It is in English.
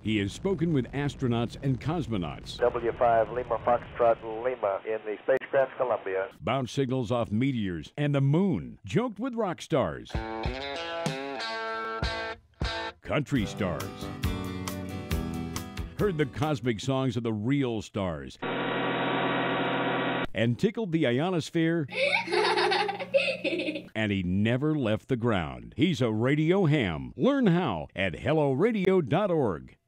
He has spoken with astronauts and cosmonauts, W5 Lima Foxtrot Lima in the spacecraft Columbia. bounced signals off meteors and the moon, joked with rock stars, country stars, heard the cosmic songs of the real stars, and tickled the ionosphere, and he never left the ground. He's a radio ham. Learn how at helloradio.org.